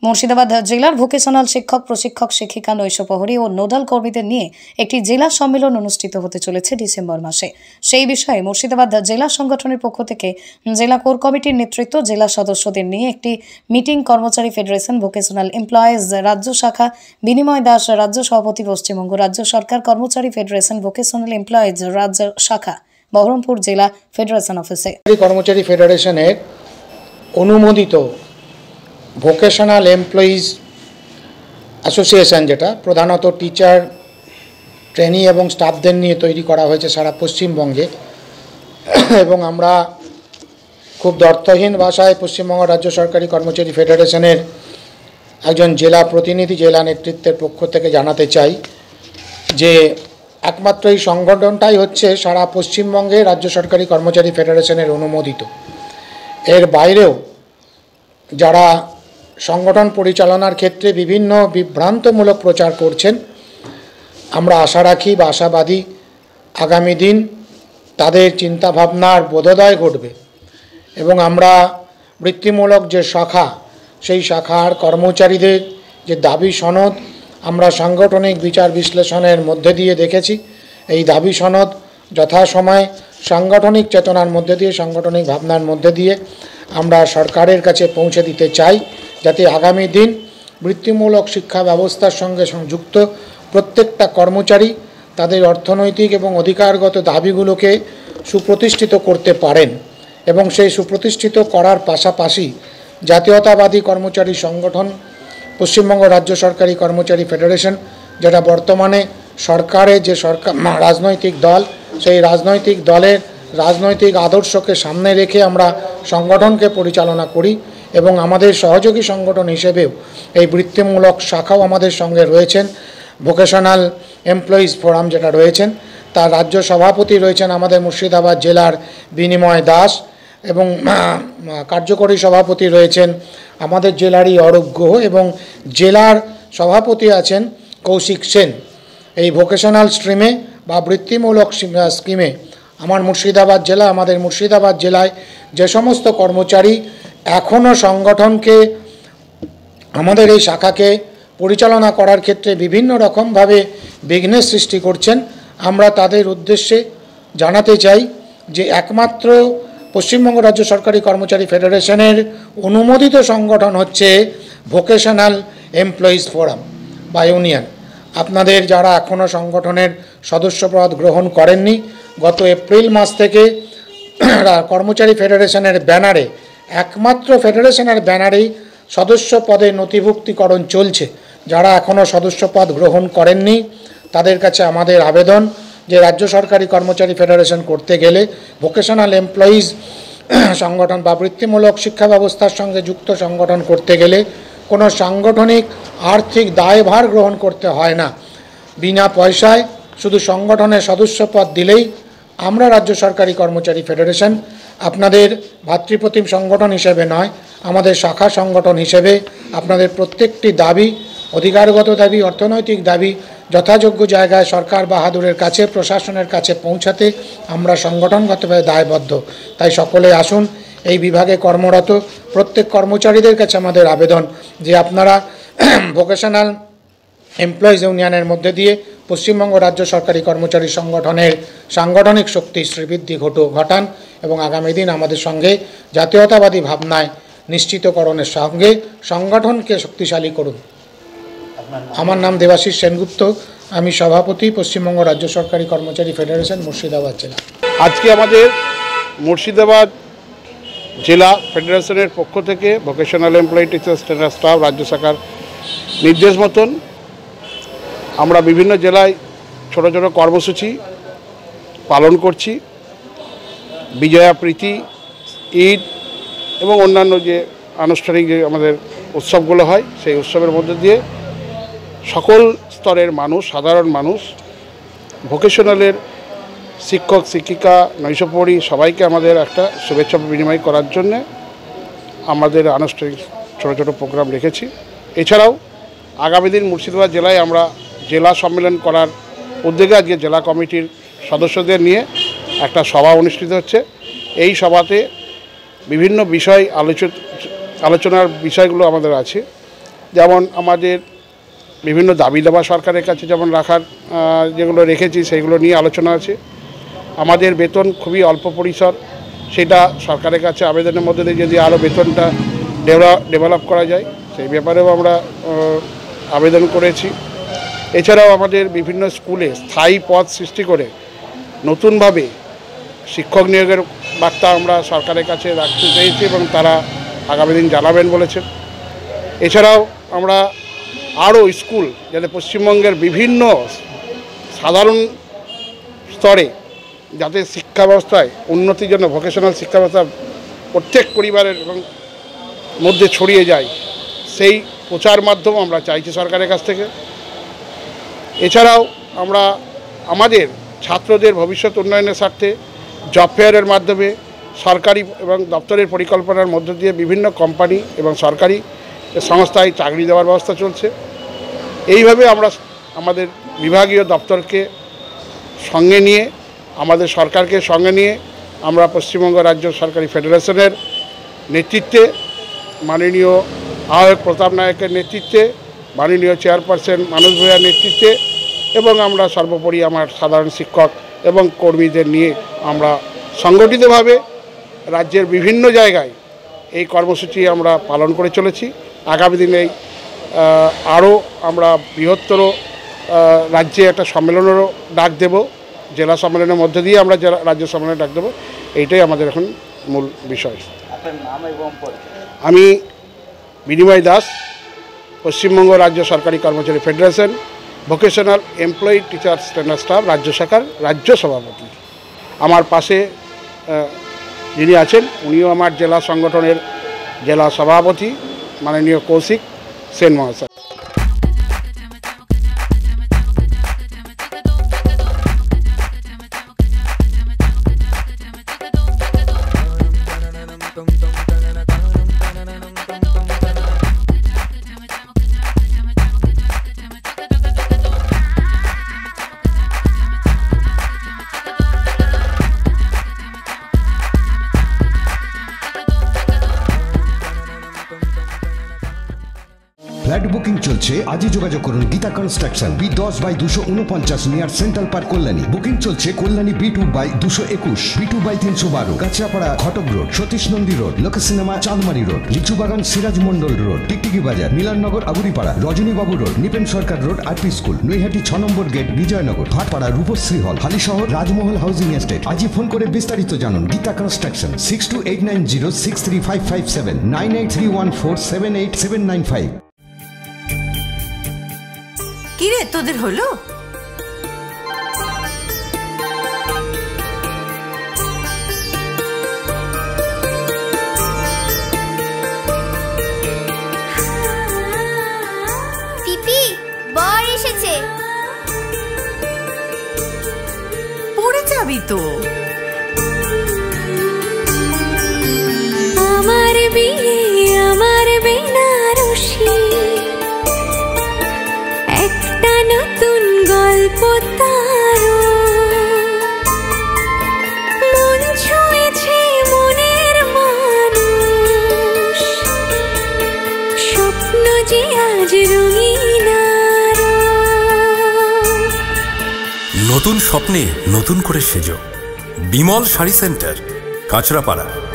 মুর্শিদাবাদ জেলার ভোকেশনাল শিক্ষক, প্রশিক্ষক, শিক্ষিকা, নৈশপ্রহরী ও নোডাল কর্মীদের নিয়ে একটি জেলা সম্মেলন অনুষ্ঠিত হতে চলেছে ডিসেম্বর মাসে। সেই বিষয়ে মুর্শিদাবাদ জেলা সংগঠনের পক্ষ থেকে জেলা কোর কমিটির নেতৃত্ব, জেলা সদস্যদের নিয়ে একটি মিটিং কর্মচারী ফেডারেশন, ভোকেশনাল এমপ্লয়িজ রাজ্য শাখা, বিনিময় দাস রাজ্য সভাপতি, পশ্চিমবঙ্গ রাজ্য সরকার কর্মচারী ফেডারেশন, ভোকেশনাল এমপ্লয়িজ রাজ্য শাখা, বহরমপুর জেলা ফেডারেশন অফিসে। কর্মচারী ফেডারেশনের অনুমোদিত ভোকেশনাল এমপ্লয়িজ অ্যাসোসিয়েশন, যেটা প্রধানত টিচার, ট্রেনি এবং স্টাফদের নিয়ে তৈরি করা হয়েছে সারা পশ্চিমবঙ্গে, এবং আমরা খুব দ্ব্যর্থহীন ভাষায় পশ্চিমবঙ্গ রাজ্য সরকারি কর্মচারী ফেডারেশনের একজন জেলা প্রতিনিধি, জেলা নেতৃত্বের পক্ষ থেকে জানাতে চাই যে একমাত্র এই সংগঠনটাই হচ্ছে সারা পশ্চিমবঙ্গে রাজ্য সরকারি কর্মচারী ফেডারেশনের অনুমোদিত। এর বাইরেও যারা সংগঠন পরিচালনার ক্ষেত্রে বিভিন্ন বিভ্রান্তমূলক প্রচার করছেন, আমরা আশা রাখি বা আশাবাদী আগামী দিন তাদের চিন্তাভাবনার বোধোদয় ঘটবে এবং আমরা বৃত্তিমূলক যে শাখা, সেই শাখার কর্মচারীদের যে দাবি সনদ আমরা সাংগঠনিক বিচার বিশ্লেষণের মধ্যে দিয়ে দেখেছি, এই দাবি সনদ যথাসময়ে সাংগঠনিক চেতনার মধ্যে দিয়ে, সাংগঠনিক ভাবনার মধ্যে দিয়ে আমরা সরকারের কাছে পৌঁছে দিতে চাই, যাতে আগামী দিন বৃত্তিমূলক শিক্ষা ব্যবস্থার সঙ্গে সংযুক্ত প্রত্যেকটা কর্মচারী তাদের অর্থনৈতিক এবং অধিকারগত দাবিগুলোকে সুপ্রতিষ্ঠিত করতে পারেন এবং সেই সুপ্রতিষ্ঠিত করার পাশাপাশি জাতীয়তাবাদী কর্মচারী সংগঠন পশ্চিমবঙ্গ রাজ্য সরকারি কর্মচারী ফেডারেশন, যেটা বর্তমানে সরকারের যে রাজনৈতিক দল, সেই রাজনৈতিক দলের রাজনৈতিক আদর্শকে সামনে রেখে আমরা সংগঠনকে পরিচালনা করি এবং আমাদের সহযোগী সংগঠন হিসেবেও এই বৃত্তিমূলক শাখাও আমাদের সঙ্গে রয়েছেন। ভোকেশনাল এমপ্লয়িজ ফোরাম যেটা রয়েছেন, তার রাজ্য সভাপতি রয়েছেন আমাদের মুর্শিদাবাদ জেলার বিনিময় দাস এবং কার্যকরী সভাপতি রয়েছেন আমাদের জেলারই অরূপ গুহ এবং জেলার সভাপতি আছেন কৌশিক সেন। এই ভোকেশনাল স্ট্রিমে বা বৃত্তিমূলক স্কিমে আমাদের মুর্শিদাবাদ জেলায় যে সমস্ত কর্মচারী এখনও সংগঠনকে, আমাদের এই শাখাকে পরিচালনা করার ক্ষেত্রে বিভিন্ন রকমভাবে বিঘ্নের সৃষ্টি করছেন, আমরা তাদের উদ্দেশ্যে জানাতে চাই যে একমাত্র পশ্চিমবঙ্গ রাজ্য সরকারি কর্মচারী ফেডারেশনের অনুমোদিত সংগঠন হচ্ছে ভোকেশনাল এমপ্লয়িজ ফোরাম বা ইউনিয়ন। আপনাদের যারা এখনও সংগঠনের সদস্যপদ গ্রহণ করেননি, গত এপ্রিল মাস থেকে কর্মচারী ফেডারেশনের ব্যানারে, একমাত্র ফেডারেশনের ব্যানারেই সদস্য পদে নথিভুক্তিকরণ চলছে। যারা এখনও সদস্যপদ গ্রহণ করেননি তাদের কাছে আমাদের আবেদন যে রাজ্য সরকারি কর্মচারী ফেডারেশন করতে গেলে, ভোকেশনাল এমপ্লয়িজ সংগঠন বা বৃত্তিমূলক শিক্ষা ব্যবস্থার সঙ্গে যুক্ত সংগঠন করতে গেলে কোনো সাংগঠনিক আর্থিক দায়ভার গ্রহণ করতে হয় না। বিনা পয়সায় শুধু সংগঠনের সদস্যপদ দিলেই আমরা রাজ্য সরকারি কর্মচারী ফেডারেশন আপনাদের ভাতৃপ্রতিম সংগঠন হিসেবে নয়, আমাদের শাখা সংগঠন হিসেবে আপনাদের প্রত্যেকটি দাবি, অধিকারগত দাবি, অর্থনৈতিক দাবি যথাযোগ্য জায়গায় সরকার বাহাদুরের কাছে, প্রশাসনের কাছে পৌঁছাতে আমরা সংগঠনগতভাবে দায়বদ্ধ। তাই সকলে আসুন, এই বিভাগে কর্মরত প্রত্যেক কর্মচারীদের কাছে আমাদের আবেদন যে আপনারা ভোকেশনাল এমপ্লয়িজ ইউনিয়নের মধ্যে দিয়ে পশ্চিমবঙ্গ রাজ্য সরকারি কর্মচারী সংগঠনের সাংগঠনিক শক্তি শ্রীবৃদ্ধি ঘটান এবং আগামী দিন আমাদের সঙ্গে জাতীয়তাবাদী ভাবনায় নিশ্চিতকরণের সঙ্গে সংগঠনকে শক্তিশালী করুন। আমার নাম দেবাশিস সেনগুপ্ত, আমি সভাপতি, পশ্চিমবঙ্গ রাজ্য সরকারি কর্মচারী ফেডারেশন, মুর্শিদাবাদ জেলা। আজকে আমাদের মুর্শিদাবাদ জেলা ফেডারেশনের পক্ষ থেকে vocational employee teachers trainer staff রাজ্য শাখার নির্দেশ মতন আমরা বিভিন্ন জেলায় ছোট ছোট কর্মসূচি পালন করছি। বিজয়া প্রীতি, ঈদ এবং অন্যান্য যে আনুষ্ঠানিক যে আমাদের উৎসবগুলো হয়, সেই উৎসবের মধ্যে দিয়ে সকল স্তরের মানুষ, সাধারণ মানুষ, ভোকেশনালের শিক্ষক, শিক্ষিকা, নৈশপ্রহরী সবাইকে আমাদের একটা শুভেচ্ছা বিনিময় করার জন্যে আমাদের আনুষ্ঠানিক ছোটো ছোটো প্রোগ্রাম রেখেছি। এছাড়াও আগামী দিন মুর্শিদাবাদ জেলায় আমরা জেলা সম্মেলন করার উদ্যোগে আজকে জেলা কমিটির সদস্যদের নিয়ে একটা সভা অনুষ্ঠিত হচ্ছে। এই সভাতে বিভিন্ন বিষয় আলোচনার বিষয়গুলো আমাদের আছে। যেমন আমাদের বিভিন্ন দাবি দাবা সরকারের কাছে যেমন রাখার যেগুলো রেখেছি সেইগুলো নিয়ে আলোচনা আছে। আমাদের বেতন খুবই অল্প পরিসর, সেটা সরকারের কাছে আবেদনের মধ্যে দিয়ে যদি আরও বেতনটা ডেভেলপ করা যায় সেই ব্যাপারেও আমরা আবেদন করেছি। এছাড়াও আমাদের বিভিন্ন স্কুলে স্থায়ী পদ সৃষ্টি করে নতুনভাবে শিক্ষক নিয়োগের বার্তা আমরা সরকারের কাছে রাখতে চেয়েছি এবং তারা আগামী দিন জানাবেন বলেছেন। এছাড়াও আমরা আরও স্কুল যাতে পশ্চিমবঙ্গের বিভিন্ন সাধারণ স্তরে যাতে শিক্ষা ব্যবস্থায় উন্নতির জন্য ভোকেশনাল শিক্ষা ব্যবস্থা প্রত্যেক পরিবারের এবং মধ্যে ছড়িয়ে যায় সেই প্রচার মাধ্যম আমরা চাইছি সরকারের কাছ থেকে। এছাড়াও আমরা আমাদের ছাত্রদের ভবিষ্যৎ উন্নয়নের স্বার্থে জব ফেয়ারের মাধ্যমে সরকারি এবং দপ্তরের পরিকল্পনার মধ্য দিয়ে বিভিন্ন কোম্পানি এবং সরকারি সংস্থায় চাকরি দেওয়ার ব্যবস্থা চলছে। এইভাবে আমরা আমাদের বিভাগীয় দপ্তরকে সঙ্গে নিয়ে আমাদের সরকারকে সঙ্গে নিয়ে আমরা পশ্চিমবঙ্গ রাজ্য সরকারি ফেডারেশনের নেতৃত্বে মাননীয় আহ্বায়ক প্রতাপ নায়কের নেতৃত্বে, মাননীয় চেয়ারপারসন মানস ভূঁইয়ার নেতৃত্বে এবং আমরা সর্বোপরি আমার সাধারণ শিক্ষক এবং কর্মীদের নিয়ে আমরা সংগঠিতভাবে রাজ্যের বিভিন্ন জায়গায় এই কর্মসূচি আমরা পালন করে চলেছি। আগামী দিনে আরও আমরা বৃহত্তর রাজ্যে একটা সম্মেলনেরও ডাক দেব, জেলা সম্মেলনের মধ্যে দিয়ে আমরা রাজ্য সম্মেলনে ডাক দেবো, এইটাই আমাদের এখন মূল বিষয়। আমি বিনিময় দাস, পশ্চিমবঙ্গ রাজ্য সরকারি কর্মচারী federation vocational employee teacher standard staff রাজ্য শাখার রাজ্য সভাপতি। আমার পাশে যিনি আছেন উনিও আমার জেলা সংগঠনের জেলা সভাপতি মাননীয় কৌশিক সেন মহাশয়। ফ্ল্যাট বুকিং চলছে, আজই যোগাযোগ করুন Geeta construction, B10/249 near central park, Kalyani. Booking চলছে Kalyani B2/221, B2/312, Kanchrapara Ghatak road, Satish Nandi road, Lok cinema Chandmari road, Lichubagan Siraj Mondal road, Tiktiki Bazar, Milannagar Aguripara, Rajanibabu road, Nipen Sarkar road, RP school, Naihati 6 নম্বর gate, Bijoynagar, Bhatpara Rupashree hall, Halisahar Rajmahal housing estate. আজই ফোন করে বিস্তারিত জানুন। গীতা কনস্ট্রাকশন 6289063557, 9831478795। কিরে তোদের হলো? পিপি বর এসেছে। পড়ে যাবি তো। আমার বিয়ে আমার বেনারসি, একটা নতুন গল্প তারো, মন ছুঁয়েছে মনের মানুষ, স্বপ্ন যে আজ রঙিন আরো। নতুন স্বপ্নে নতুন করে সেজো। বিমল শাড়ি সেন্টার, কাঁচরাপাড়া।